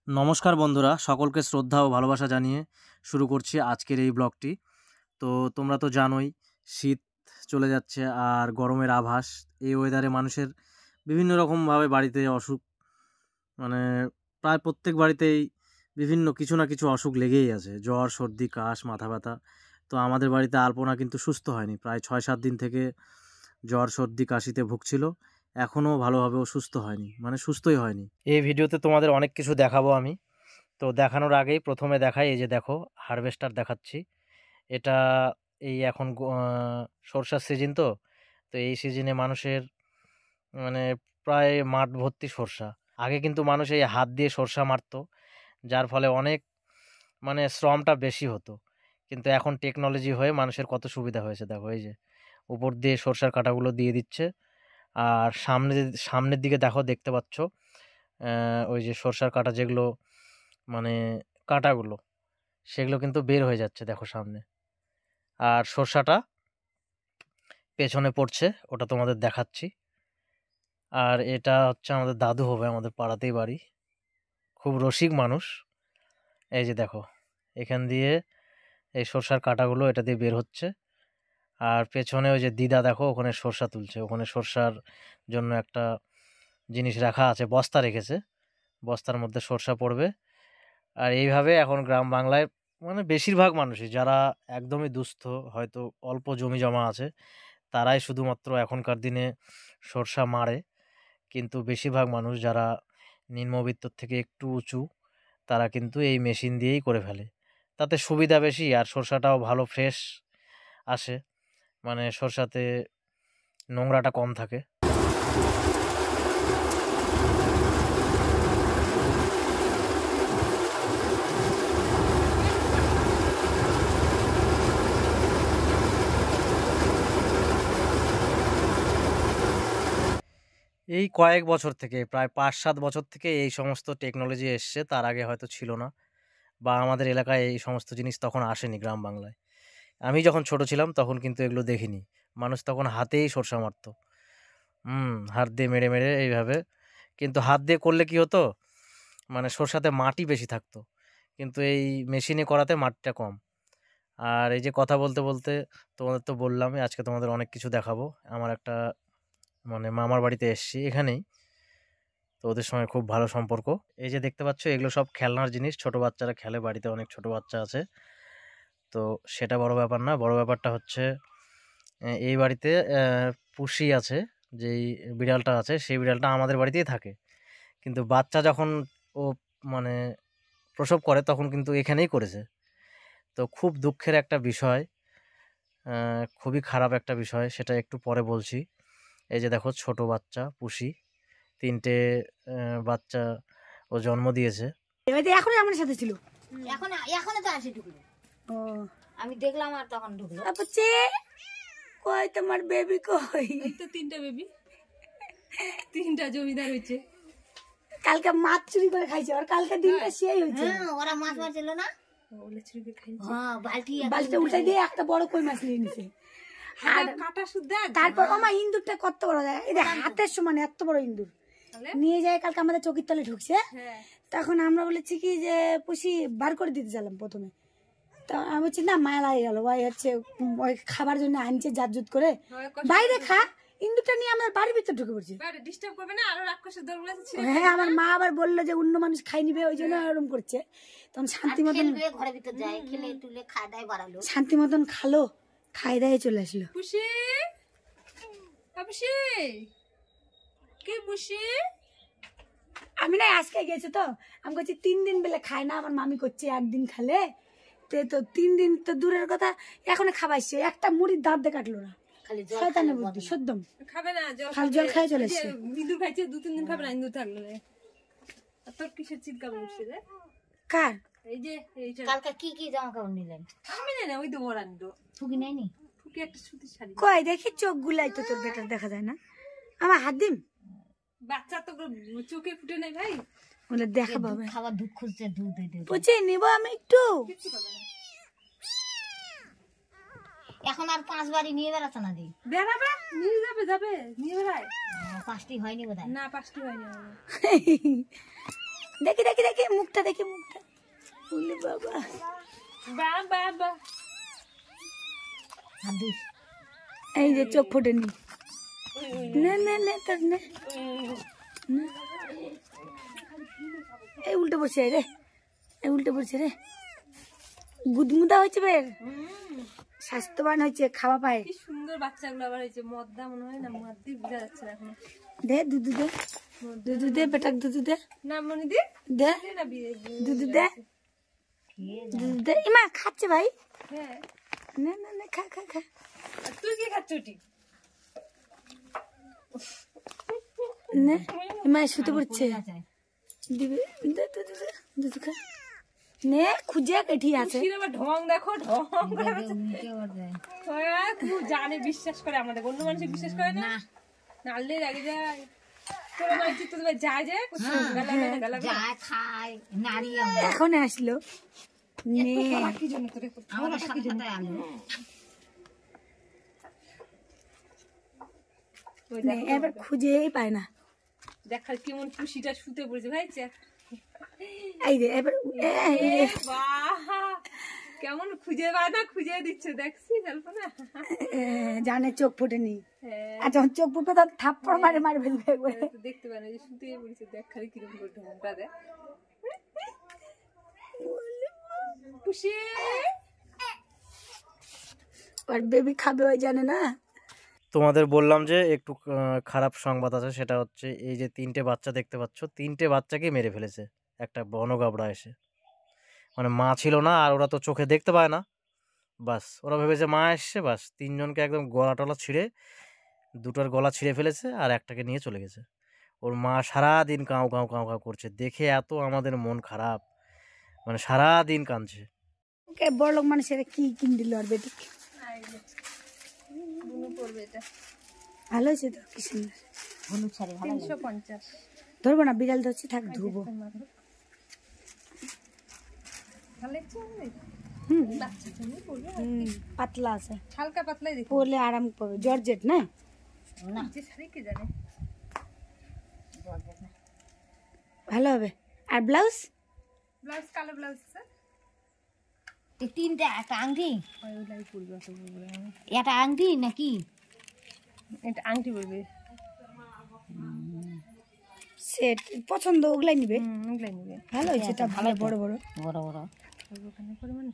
নমস্কার বন্ধুরা, সকলকে শ্রদ্ধা ও ভালোবাসা জানিয়ে শুরু করছি আজকের এই ব্লগটি। তো তোমরা তো জানোই শীত চলে যাচ্ছে আর গরমের আভাস। এই ওয়েদারে মানুষের বিভিন্ন রকমভাবে বাড়িতে অসুখ, মানে প্রায় প্রত্যেক বাড়িতেই বিভিন্ন কিছু না কিছু অসুখ লেগেই আছে, জ্বর, সর্দি, কাশ, মাথা ব্যথা। তো আমাদের বাড়িতে আলপনা কিন্তু সুস্থ হয়নি, প্রায় 6-7 দিন থেকে জ্বর, সর্দি, কাশিতে ভুগছিল। এখনও ভালোভাবেও সুস্থ হয়নি, মানে সুস্থই হয়নি। এই ভিডিওতে তোমাদের অনেক কিছু দেখাবো আমি। তো দেখানোর আগেই প্রথমে দেখাই, এই যে দেখো হারভেস্টার দেখাচ্ছি। এটা এই এখন সরষার সিজন, তো তো এই সিজনে মানুষের মানে প্রায় মাঠ ভর্তি সরষা। আগে কিন্তু মানুষ এই হাত দিয়ে সরষা মারতো, যার ফলে অনেক মানে শ্রমটা বেশি হতো। কিন্তু এখন টেকনোলজি হয়ে মানুষের কত সুবিধা হয়েছে দেখো, এই যে উপর দিয়ে সরষার কাঁটাগুলো দিয়ে দিচ্ছে। আর সামনের দিকে দেখো, দেখতে পাচ্ছ ওই যে সরষার কাঁটা যেগুলো মানে কাঁটাগুলো, সেগুলো কিন্তু বের হয়ে যাচ্ছে দেখো সামনে। আর সরষাটা পেছনে পড়ছে, ওটা তোমাদের দেখাচ্ছি। আর এটা হচ্ছে আমাদের দাদু হবে, আমাদের পাড়াতেই বাড়ি, খুব রসিক মানুষ। এই যে দেখো এখান দিয়ে এই সরষার কাঁটাগুলো এটা দিয়ে বের হচ্ছে। আর পেছনে ওই যে দিদা দেখো, ওখানে সরষা তুলছে, ওখানে সরষার জন্য একটা জিনিস রাখা আছে, বস্তা রেখেছে, বস্তার মধ্যে সরষা পড়বে। আর এইভাবে এখন গ্রাম বাংলায় মানে বেশিরভাগ মানুষই যারা একদমই দুস্থ, হয়তো অল্প জমি জমা আছে, তারাই শুধুমাত্র এখনকার দিনে সরষা মারে। কিন্তু বেশিরভাগ মানুষ যারা নিম্নবিত্তর থেকে একটু উঁচু, তারা কিন্তু এই মেশিন দিয়েই করে ফেলে। তাতে সুবিধা বেশি, আর সরষাটাও ভালো ফ্রেশ আসে, মানে সরষাতে নোংরাটা কম থাকে। এই কয়েক বছর থেকে, প্রায় 5-7 বছর থেকে এই সমস্ত টেকনোলজি এসছে, তার আগে হয়তো ছিল না, বা আমাদের এলাকায় এই সমস্ত জিনিস তখন আসেনি গ্রাম বাংলায়। আমি যখন ছোট ছিলাম তখন কিন্তু এগুলো দেখিনি, মানুষ তখন হাতেই সরষা মারতো। হাত দিয়ে মেরে মেরে এইভাবে। কিন্তু হাত দিয়ে করলে কি হতো, মানে সরষাতে মাটি বেশি থাকতো, কিন্তু এই মেশিনে করাতে মাটিটা কম। আর এই যে কথা বলতে বলতে তোমাদের তো বললামই, আজকে তোমাদের অনেক কিছু দেখাবো। আমার একটা মানে মামার বাড়িতে এসেছি এখানেই, তো ওদের সঙ্গে খুব ভালো সম্পর্ক। এই যে দেখতে পাচ্ছ, এগুলো সব খেলনার জিনিস, ছোট বাচ্চারা খেলে, বাড়িতে অনেক ছোট বাচ্চা আছে। তো সেটা বড় ব্যাপার না, বড় ব্যাপারটা হচ্ছে এই বাড়িতে পুষি আছে, যেই বিড়ালটা আছে, সেই বিড়ালটা আমাদের বাড়িতেই থাকে। কিন্তু বাচ্চা যখন ও মানে প্রসব করে, তখন কিন্তু এখানেই করেছে। তো খুব দুঃখের একটা বিষয়, খুবই খারাপ একটা বিষয়, সেটা একটু পরে বলছি। এই যে দেখো ছোট বাচ্চা পুষি, 3টে বাচ্চা ও জন্ম দিয়েছে। এখনই আমার সাথে ছিল, এখন তো আসি ঢুকলো। ও আমি দেখলাম আর তখন ঢুকলো। আপছে কই তোমার বেবি কই? তো 3টা বেবি, 3টা জমিদার হয়েছে। কালকে মাছ চুরি করে খাইছে, আর কালকে দিনটা সেই হয়েছে। হ্যাঁ, ওরা মাছ মারছিল না, ওলে চুরি করে খাইছে। হ্যাঁ বালতিটা উল্টাই দিয়ে একটা বড় কই মাছ নিয়ে নিছে। আর কাটা সুদ্ধা তারপর আমার ইন্দুরটা কত বড় যায়, এই হাতের সমান এত বড় ইন্দুর নিয়ে যায় কালকে আমাদের চকির তলে ঢুকছে। তখন আমরা বলেছি কি যে পুষি বার করে দিতে চালাম প্রথমে, তো আমি বলছি না, মায়া লাগে গেল, ওই হচ্ছে ওই খাবার জন্য আনছে জাতজুত করে, বাইরে খা। ইন্দুরটা নিয়ে আমার বাড়ির ভিতরে ঢুকে পড়ছে। ডিস্টার্ব করবে না, আরো রাক্ষসের দৌড়গুলো আছে। হ্যাঁ, আমার মা আবার বললো যে অন্য মানুষ খাই নিবে, ওই জন্য এরকম করছে। তখন শান্তি মতন ঘরের ভিতর যায়, খেলে টুলে খাওয়া দাওয়া বাড়ালো, শান্তি মতন খালো, খাই দায় চলে আসলো। পুষি পুষি কি পুষি, আমি না আজকে গেছে, তো আমি করছি 3 দিন বেলে খায় না, আমার মামি করছে 1 দিন খালে, তো 3 দিন তো দূরের কথা, এখন খাবাইছে, একটা মুড়ির দাঁত দিয়ে কাটলো না, খালি শয়তানের বুদ্ধি সদ্যম খাবে না, খালি জল খাই চলে আসছে। ইঁদুর খাইছে, 2-3 দিন খাবে না, ইঁদুর থাকলো রে। তোর কিসের চিৎকার করছে রে? কার? এই যে এইটা কালকে কি কি জামা কাপড় নিলেন? আমি জানি না, ওই তো ওরান্ডো ঠুকি নাইনি, ঠুকি একটা সুতির শাড়ি। কই দেখি চোখ গুলাই তো তোর বেটার দেখা যায় না, আমার হাত দিম বাচ্চা তো চোখে ফুটে নাই ভাই, বলে দেখা পাবে। খাবার দুধ খুঁজছে, দুধ দিয়ে বুঝে নিবো আমি একটু। কিছু পাবে না। এখন আর 5 বাড়ি নিয়ে বেড়াচ্ছে না দি, বেড়াবে নিয়ে যাবে নিয়ে বেড়ায়। 5টি হয়নি বোধ হয়। না 5টি হয়নি। দেখি দেখি দেখি মুখটা দেখি মুখটা। বলি বাবা বা বা বা হাদিস এই যে চোখ ফোটেনি। না না না তোর না। এই উল্টে পড়ছে রে, এই উল্টে পড়ছে রে। গুদমুদা হয়েছে বের, স্বাস্থ্যবান হয়েছে, খাওয়া পায়। কি সুন্দর বাচ্চাগুলো আবার হয়েছে। মদ্দা মনে হয় না, মদ্দি বোঝা যাচ্ছে না এখনো। দে দুধু দে, দুধু দে বেটাক দুধু দে, না মনিদি দে না বিয়ে দুধু দে, দুধু দে। ইমা খাচ্ছে ভাই। হ্যাঁ। না না না খা খা খা। আর তুই কি খাচ্ছ ওটি? না ইমা শুতে পড়ছে। আছে দিবে দে দুধু দে, দুধু খা। নে খুঁজে কেঠি আছে। খুশির আবার ঢং দেখো, ঢং করে উল্টে করবে খুব জানে, বিশ্বাস করে আমাদের। অন্য মানুষ বিশ্বাস করে না, নাড়লে লাগে যায়। তোর মানে চিত্ত দেবে যায় যায় গালা যা খায় নারী এখন আসলো। নে কি জন্য তোরে আমরা সাথে সাথে আলো ওই নে, এবার খুঁজেই পায় না। দেখ খালি কেমন খুশিটা শুতে পড়েছে ভাই। এই রে এবার এই রে। বাহ কেমন খুঁজে পায় না, খুঁজে দিচ্ছে দেখছি না। জানে চোখ ফোটেনি। হ্যাঁ আর যখন চোখ ফুটবে তখন থাপ্পড় মারে মারে ফেলবে একবারে। দেখতে পারে না যে শুতে পড়েছে। দেখ খালি কিরকম করে ঢংটা দেয়। খুশি আর বেবি খাবে ওই জানে না। তোমাদের বললাম যে একটু খারাপ সংবাদ আছে, সেটা হচ্ছে এই যে 3টে বাচ্চা দেখতে পাচ্ছ, 3টে বাচ্চাকে মেরে ফেলেছে একটা বনগাবড়া এসে। মানে মা ছিল না, আর ওরা তো চোখে দেখতে পায় না। বাস ওরা ভেবেছে মা এসছে, বাস 3জনকে একদম গলা টলা ছিঁড়ে, 2টার গলা ছিঁড়ে ফেলেছে আর একটাকে নিয়ে চলে গেছে। ওর মা সারাদিন কাউ কাউ কাউ কাউ করছে, দেখে এত আমাদের মন খারাপ, মানে সারাদিন কাঁদছে। ওকে বড় লোক মানুষের কি কিন দিল আর বেটি। পড়বে এটা ভালো হয়েছে তো, কি সুন্দর। হলুদ শাড়ি ভালো 350 ধরবো না, বিড়াল ধরছি, থাক ধুবো। ভালো লাগছে আমাদের? হুম বাচ্চা জন্য পড়বে পাতলা আছে, হালকা পাতলাই দেখি। পরলে আরাম পাবে। জর্জেট না, না যে শাড়ি কে জানে। ভালো হবে। আর ব্লাউজ ব্লাউজ কালো ব্লাউজ স্যার। এই তিনটা একটা আংটি, ওইগুলাই পড়বে অত বড়। এটা আংটি নাকি এটা আংটি পড়বে। সেট পছন্দ ওগুলাই নিবে। ওইগুলাই নিবে। ভালো হয়েছে, এটা ভালো বড় বড়। বড় বড় ওখানে করে মানুষ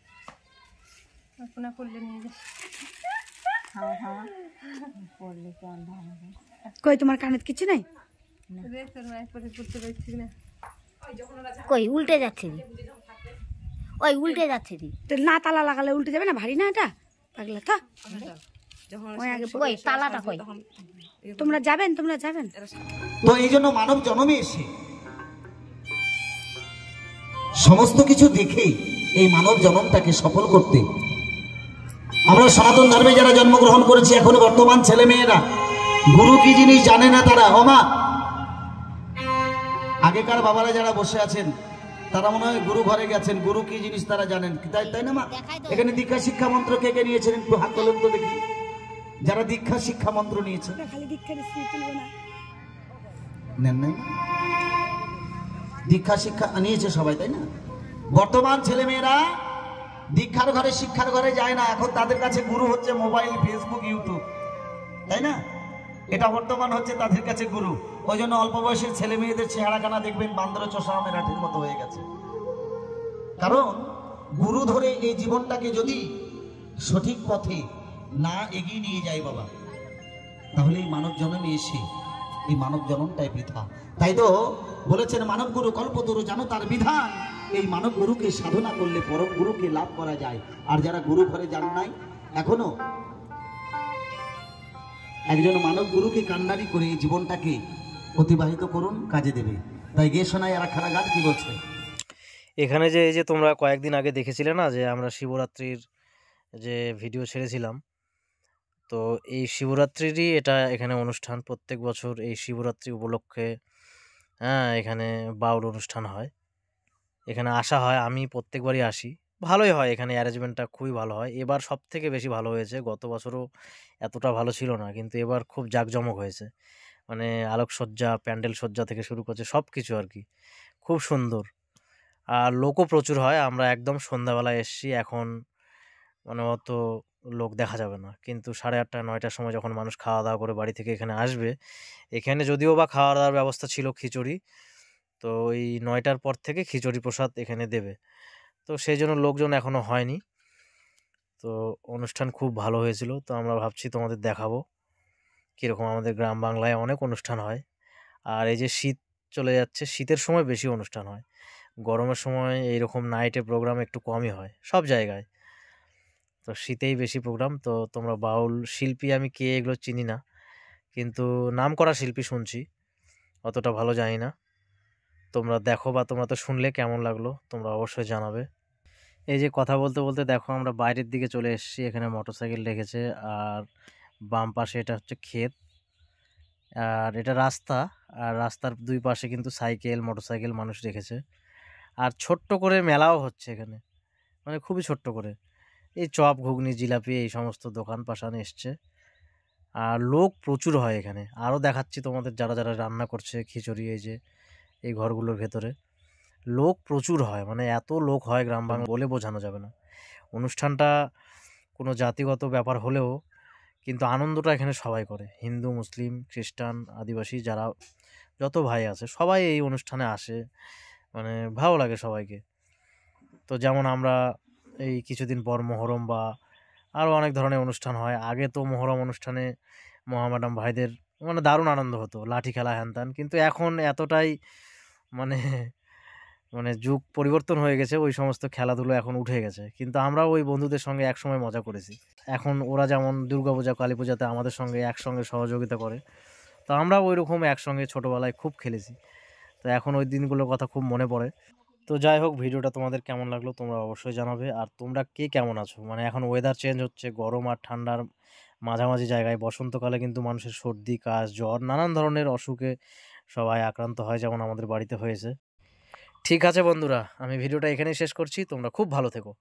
আপনা করলে নিয়ে যায়। খাওয়া খাওয়া পড়লে কেমন ভালো হবে। কই তোমার কানের কিছু নাই? রে তোর মায়ের পরে করতে পারছি না। কই উল্টে যাচ্ছে দি, ওই উল্টে যাচ্ছে দি। তো না তালা লাগালে উল্টে যাবে না, ভারী না এটা পাগলা তো। ওই আগে ওই তালাটা কই তোমরা যাবেন, তোমরা যাবেন। তো এই জন্য মানব জন্মে এসে সমস্ত কিছু দেখে এই মানব জন্মটাকে সফল করতে আমরা সনাতন ধর্মে যারা জন্মগ্রহণ করেছি, এখন বর্তমান ছেলে মেয়েরা গুরু কি জিনিস জানে না তারা। অমা আগেকার বাবারা যারা বসে আছেন তারা মনে হয় গুরু ঘরে গেছেন, গুরু কি জিনিস তারা জানেন, তাই না মা? এখানে দীক্ষা শিক্ষা মন্ত্র কে কে নিয়েছেন একটু হাত তোলেন তো দেখি, যারা দীক্ষা শিক্ষা মন্ত্র নিয়েছেন। খালি দীক্ষা নিচ্ছি, তুলবো না। নেন নাই দীক্ষা শিক্ষা নিয়েছে সবাই, তাই না? বর্তমান ছেলে মেয়েরা দীক্ষার ঘরে শিক্ষার ঘরে যায় না, এখন তাদের কাছে গুরু হচ্ছে মোবাইল, ফেসবুক, ইউটিউব, তাই না? এটা বর্তমান হচ্ছে তাদের কাছে গুরু। ওই জন্য অল্প বয়সের ছেলে মেয়েদের চেহারাখানা দেখবেন বান্দর চষা মেরাঠির মতো হয়ে গেছে। কারণ গুরু ধরে এই জীবনটাকে যদি সঠিক পথে না এগিয়ে নিয়ে যায় বাবা, তাহলে এই মানব জন্মে এসে এই মানব জন্মটাই বৃথা। তাই তো বলেছেন মানব গুরু কল্পতরু, জানো তার বিধান। এই মানব গুরুকে সাধনা করলে পরম গুরুকে লাভ করা যায়। আর যারা গুরু ঘরে যান নাই এখনো, একজন মানব গুরুকে কান্ডারি করে এই জীবনটাকে অতিবাহিত করুন, কাজে দেবে। তাই গে শোনায় আর খানা গান কি বলছে। এখানে যে এই যে তোমরা কয়েকদিন আগে দেখেছিলে না যে আমরা শিবরাত্রির যে ভিডিও ছেড়েছিলাম, তো এই শিবরাত্রিরই এটা এখানে অনুষ্ঠান। প্রত্যেক বছর এই শিবরাত্রি উপলক্ষে এখানে বাউল অনুষ্ঠান হয়, এখানে আসা হয়। আমি প্রত্যেকবারই আসি, ভালোই হয় এখানে, অ্যারেঞ্জমেন্টটা খুবই ভালো হয়। এবার সব থেকে বেশি ভালো হয়েছে, গত বছরও এতটা ভালো ছিল না, কিন্তু এবার খুব জাঁকজমক হয়েছে। মানে আলোকসজ্জা, প্যান্ডেল সজ্জা থেকে শুরু করছে সব কিছু আর কি, খুব সুন্দর, আর লোকও প্রচুর হয়। আমরা একদম সন্ধ্যাবেলায় এসেছি, এখন মানে অত লোক দেখা যাবে না, কিন্তু 8:30 9টার সময় যখন মানুষ খাওয়া দাওয়া করে বাড়ি থেকে এখানে আসবে, এখানে যদিও বা খাওয়া দাওয়ার ব্যবস্থা ছিল খিচুড়ি, তো ওই 9টার পর থেকে খিচুড়ি প্রসাদ এখানে দেবে, তো সেই জন্য লোকজন এখনও হয়নি। তো অনুষ্ঠান খুব ভালো হয়েছিল, তো আমরা ভাবছি তোমাদের দেখাবো কীরকম আমাদের গ্রাম বাংলায় অনেক অনুষ্ঠান হয়। আর এই যে শীত চলে যাচ্ছে, শীতের সময় বেশি অনুষ্ঠান হয়, গরমের সময় এইরকম নাইটে প্রোগ্রাম একটু কমই হয় সব জায়গায়, তো শীতেই বেশি প্রোগ্রাম। তো তোমরা বাউল শিল্পী আমি কে এগুলো চিনি না, কিন্তু নাম করা শিল্পী শুনছি, অতটা ভালো জানি না। তোমরা দেখো বা তোমরা তো শুনলে কেমন লাগলো তোমরা অবশ্যই জানাবে। এই যে কথা বলতে বলতে দেখো আমরা বাইরের দিকে চলে এসেছি, এখানে মোটরসাইকেল রেখেছে, আর বাম পাশে এটা হচ্ছে ক্ষেত, আর এটা রাস্তা, আর রাস্তার দুই পাশে কিন্তু সাইকেল মোটরসাইকেল মানুষ রেখেছে। আর ছোট্ট করে মেলাও হচ্ছে এখানে, মানে খুবই ছোট্ট করে, এই চপ ঘুগনি জিলাপি এই সমস্ত দোকান পাশান এসছে, আর লোক প্রচুর হয় এখানে। আরও দেখাচ্ছি তোমাদের যারা যারা রান্না করছে খিচুড়ি, এই যে এই ঘরগুলোর ভেতরে লোক প্রচুর হয়, মানে এত লোক হয় গ্রাম বাংলা বলে বোঝানো যাবে না। অনুষ্ঠানটা কোনো জাতিগত ব্যাপার হলেও কিন্তু আনন্দটা এখানে সবাই করে, হিন্দু মুসলিম খ্রিস্টান আদিবাসী যারা যত ভাই আছে সবাই এই অনুষ্ঠানে আসে, মানে ভালো লাগে সবাইকে। তো যেমন আমরা এই কিছুদিন পর মহরম বা আরও অনেক ধরনের অনুষ্ঠান হয়, আগে তো মহরম অনুষ্ঠানে মহামেডাম ভাইদের মানে দারুণ আনন্দ হতো, লাঠি খেলা হ্যান ত্যান, কিন্তু এখন এতটাই মানে মানে যুগ পরিবর্তন হয়ে গেছে, ওই সমস্ত খেলাধুলো এখন উঠে গেছে, কিন্তু আমরা ওই বন্ধুদের সঙ্গে একসময় মজা করেছি। এখন ওরা যেমন দুর্গাপূজা কালী পূজাতে আমাদের সঙ্গে একসঙ্গে সহযোগিতা করে, তো আমরা ওই রকম একসঙ্গে ছোটোবেলায় খুব খেলেছি, তো এখন ওই দিনগুলোর কথা খুব মনে পড়ে। তো যাই হোক, ভিডিওটা তোমাদের কেমন লাগলো তোমরা অবশ্যই জানাবে। আর তোমরা কে কেমন আছো, মানে এখন ওয়েদার চেঞ্জ হচ্ছে, গরম আর ঠান্ডার মাঝামাঝি জায়গায়, বসন্তকালে কিন্তু মানুষের সর্দি কাশ জ্বর নানান ধরনের অসুখে সবাই আক্রান্ত হয়, যেমন আমাদের বাড়িতে হয়েছে। ঠিক আছে বন্ধুরা, আমি ভিডিওটা এখানেই শেষ করছি, তোমরা খুব ভালো থেকো।